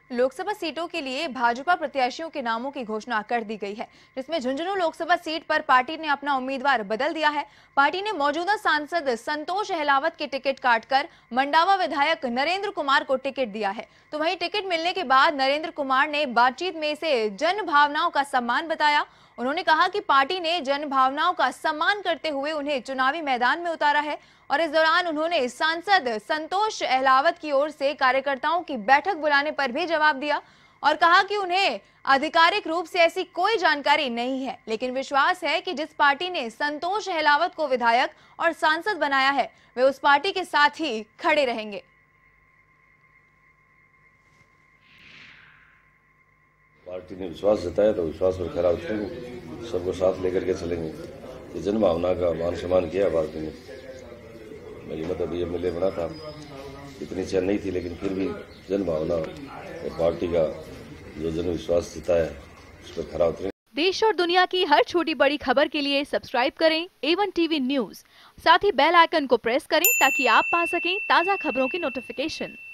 लोकसभा सीटों के लिए भाजपा प्रत्याशियों के नामों की घोषणा कर दी गई है, जिसमें झुंझुनू लोकसभा सीट पर पार्टी ने अपना उम्मीदवार बदल दिया है। पार्टी ने मौजूदा सांसद संतोष अहलावत के टिकट काटकर मंडावा विधायक नरेंद्र कुमार को टिकट दिया है। तो वहीं टिकट मिलने के बाद नरेंद्र कुमार ने बातचीत में इसे जन भावनाओं का सम्मान बताया। उन्होंने कहा कि पार्टी ने जन भावनाओं का सम्मान करते हुए उन्हें चुनावी मैदान में उतारा है और इस दौरान उन्होंने सांसद संतोष अहलावत की ओर से कार्यकर्ताओं की बैठक बुलाने पर भी जवाब दिया और कहा कि उन्हें आधिकारिक रूप से ऐसी कोई जानकारी नहीं है, लेकिन विश्वास है कि जिस पार्टी ने संतोष अहलावत को विधायक और सांसद बनाया है वे उस पार्टी के साथ ही खड़े रहेंगे। पार्टी ने विश्वास जताया तो विश्वास पर खरा उतरेंगे, सबको साथ लेकर के चलेंगे। ये जन भावना का मान सम्मान किया पार्टी ने। मेरी मत अभी एमएलए बना था, इतनी चैन नहीं थी, लेकिन फिर भी जन भावना और पार्टी का जो जन विश्वास जताया उस पर खरा उतरेंगे। देश और दुनिया की हर छोटी बड़ी खबर के लिए सब्सक्राइब करें A1 TV न्यूज, साथ ही बेल आइकन को प्रेस करें ताकि आप पा सकें ताज़ा खबरों की नोटिफिकेशन।